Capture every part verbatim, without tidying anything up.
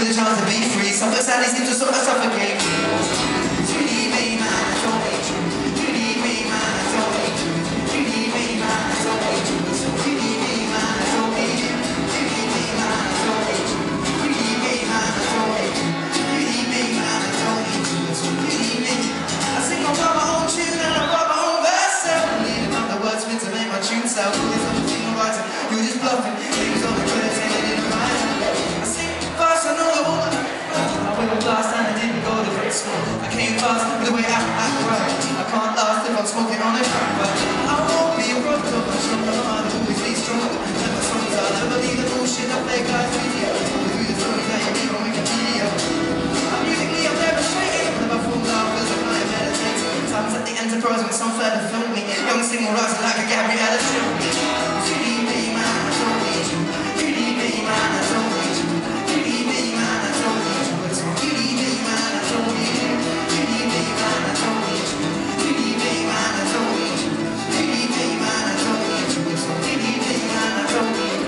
with a chance to be free. Some of sadly seems to sort of suffocate. You need me, man, I don't need you. You need me, man, I don't need you. You need me, man, I don't need you. You need me, man, I don't need you. You need me, man, I don't need you. You need me, man, I don't need you. You need me, man, I don't need you. You need me. I sing on my own tune and I write my own verse. I'm leaving out the words fit to make my tune sound. There's nothing right, you're just bluffing. Things on the credits and they didn't write. I sing fast, I know the woman. I went last and I didn't go to grade school. I came fast with the way I act right. I can't last if I'm smoking on a track, but I won't be a broke up. I'm strong, I'm hard, I'll always be strong. Never songs, I'll never be the bullshit I play guys with you. Through the stories that you leave on Wikipedia. I'm musically, I'm demonstrating. Never fall down because I'm not meditating. Times at the Enterprise when some fella filmed me. Young single rising like a Gabriella Shield. You need me, man, I don't need you. You need me, man, I don't need you. You need me, man, I don't need you. You need me, man, I don't need you. You need me, man, I don't need you. You need me, man, I don't need you. You need me, man, I don't need you. You need me, man, I don't need you.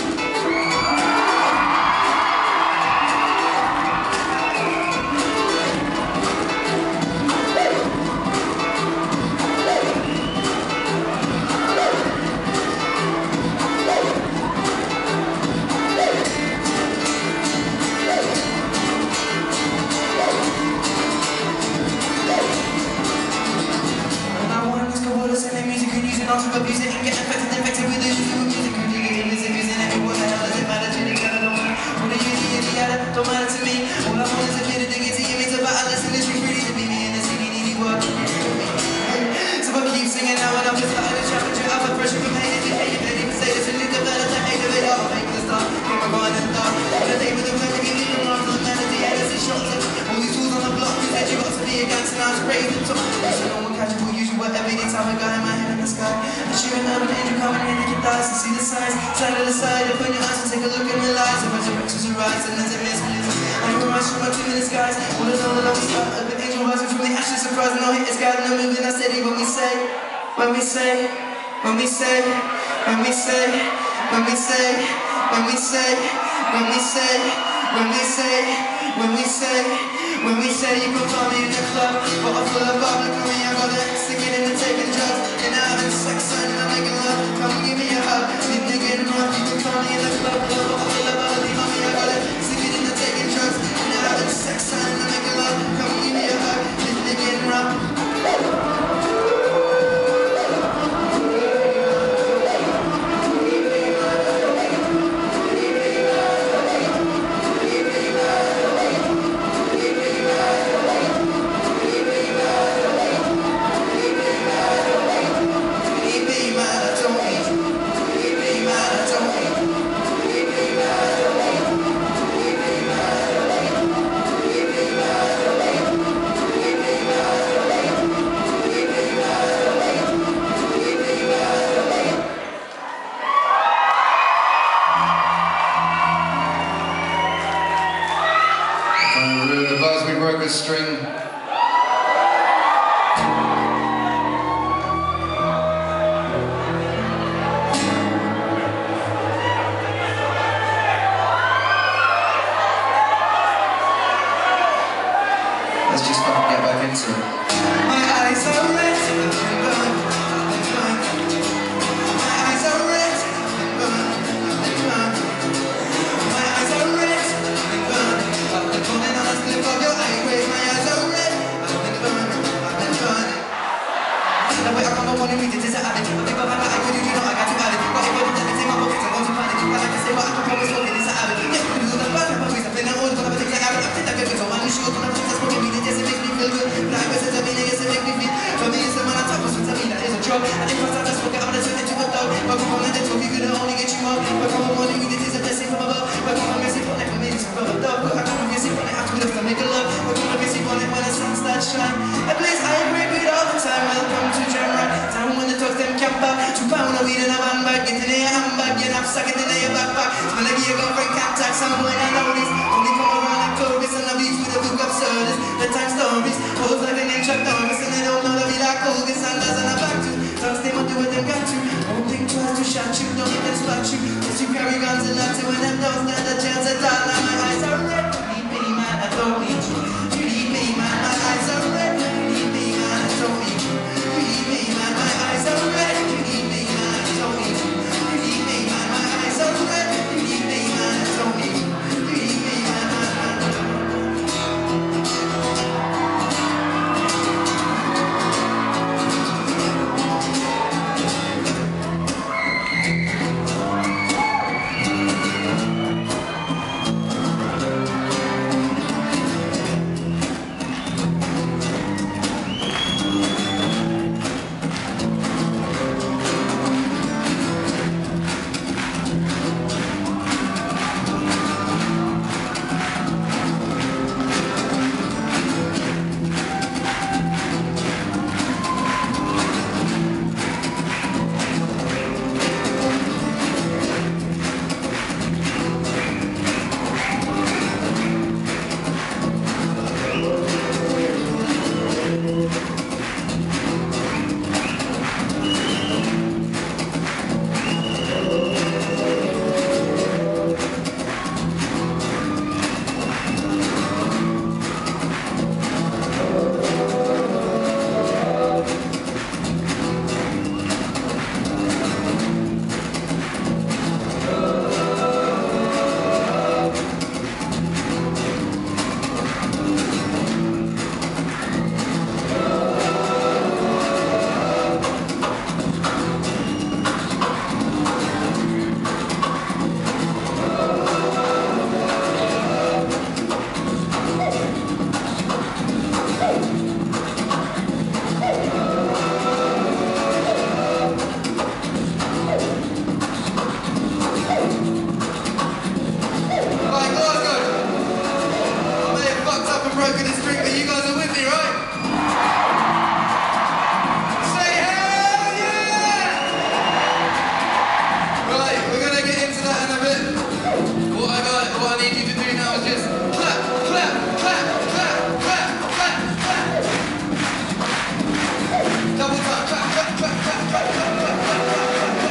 Not to abuse it and get affected, infected with issues with music. Who do you music using it? What the hell does it matter to you? I don't matter. What do you need? The other don't matter to me. All I want is a bit of dignity. It means about a listen. It's really to be me and it's really needy work. So I keep singing now and I'm just starting to shout at you. I've pressure from hating to hate. They even say this and look at that as I hate of it all. Make the start, make my mind and dark. On a day with a melody, leave them arms on the melody. And it's a shot. All these tools on the block. You said you got to be a gangster. Now it's crazy to talk. So no one casual. Usually whatever they time I got in my head in the sky. And Sheeran, I'm an angel coming in and your thighs to see the signs. Stand to the side, open your eyes and take a look in the lights. The resurrections arise and there's a misfit. I know I shoot my two in the skies. All alone, the love start of an angel rising from the ashes. Surprising, no hit is God, no moving. I steady when we say, when we say, when we say, when we say, when we say, when we say, when we say, when we say, when we say, when we say you can find me in the club, but I'm full of public money. I got it, sticking in and taking drugs, and having sex and I'm making love. Come give me a hug, then you're getting rough. You can find me in the club, but I'm full of public money. I got it, sticking in and taking drugs, and having sex and I'm making love. Come give me a hug, then you're getting rough. String. Let's just fucking get back into it. My eyes are red, I've been burned, I've been burned. My eyes are red, I've been burned, I've been burned. My eyes are red, I've been burned, I've been falling on a slip of your eye. My eyes are red, I've been burned, I've been burned. The way I come on wanting me to is a habit. I think about that I could do, you know I got to have it. But if I don't let it in my pockets, I'm going to panic. I like to say what I can promise, smoking is a habit. Yeah, we do the bad, but we have been all gonna take a habit. I think I get it, so I'm sure gonna take this smoking me. Yes, it makes me feel good. Like I said, I mean, yes, it makes me feel. For me, it's the man I talk to, so tell me that is a drug. And if I start to smoke it, I'm gonna turn into a dog. But come on, let it talk, you could only get you more. But come on, morning, it is a blessing from above. But come on, messy on it, for me, it's from above. But I come on, messy on it, after we left, I make a love. But come on, messy on it, when the sun starts shine. A place I agree with all the time. Welcome to Jamrock. Time when the talks them camp up. Two pound of weed in a van bag. Get in your handbag, your knapsack, get in your backpack. Smell like your girlfriend can't tax someone I know this. Only come around like tourists on the beach with a book of service. The time stories, pose like an inch of Norris. And they don't know that we like Colgate Sanders and a back to. Talks them what do what they got to. Don't think twice to shot you, don't let them spot you. Cause you carry guns and lots of when them don't stand a chance at all. Now my eyes are red. broken this drink, but you guys are with me, right? Say hell yeah! Right, we're gonna get into that in a bit. What I got, what I need you to do now is just clap, clap, clap, clap, clap, clap, clap. Double time, clap, clap, clap, clap, clap, clap, clap, clap, clap, clap.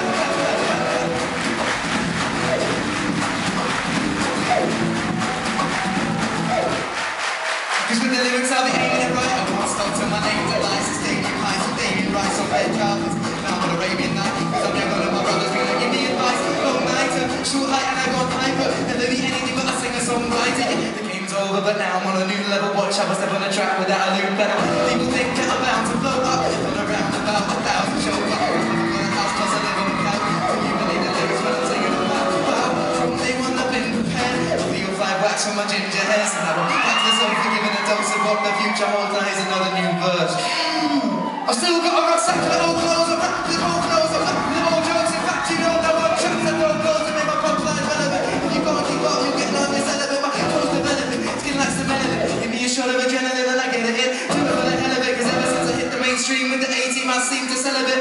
Cause with the lyrics I'll be aiming it right. I won't stop till my name delights. It's taking heights with Damien Rice on red carpets. Now I'm on Arabian night, cause I'm never one of my brothers gonna give me advice. Long nighter, short height and I got hyper. Never be anything but a singer-songwriter. The game's over, but now I'm on a new level. Watch how I step on the track without a loop pedal. People think that I'm bound to blow up. Been around about a thousand show up. I'm in a house plus I live on the couch. You believe the lyrics when I'm singing about wow. From day one I've been prepared. Three or five wax on my ginger hair. So now I'm practice on forgiving a dose of what the future holds. Now here's another new verse. I've still got a rucksack of old clothes. I'm wrapped with old clothes. I'm wrapped with old jokes. In fact, you don't know what tracks and old clothes that make my punchline relevant. If you can't keep up, you'll get none. This element, my clothes developing. Skin like some melanin. Give me a shot of adrenaline and I get a hit. Do it for the hell of it. Cause ever since I hit the mainstream with the A-team, I seem to celebrate.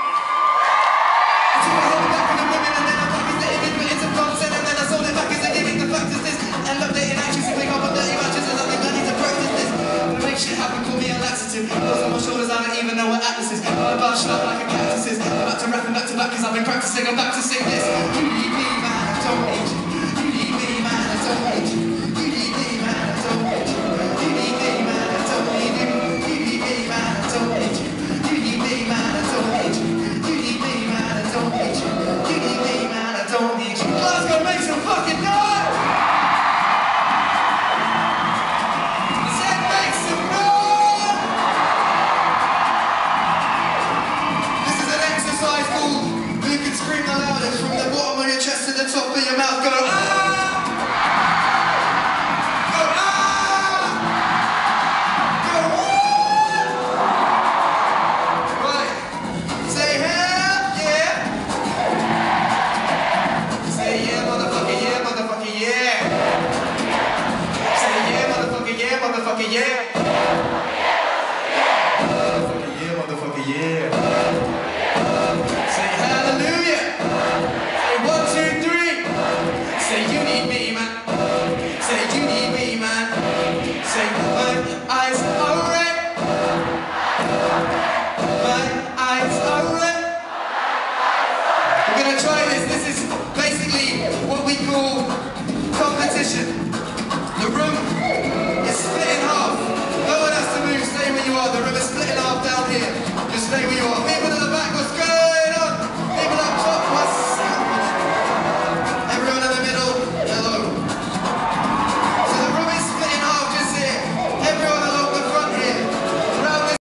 I took my head back from the women and then I packaged the image, but it's a concept and then I sold it back as a gimmick. The fact is this. End up dating actresses who pick up on dirty matches and I think I need to practice this. Gonna make shit happen, call me a laxative. Clothes on my shoulders, I don't even know what Atlas is. I'm about to shut up like a cactus is. I'm about to rap and back to back cause I've been practicing, I'm back to sing this.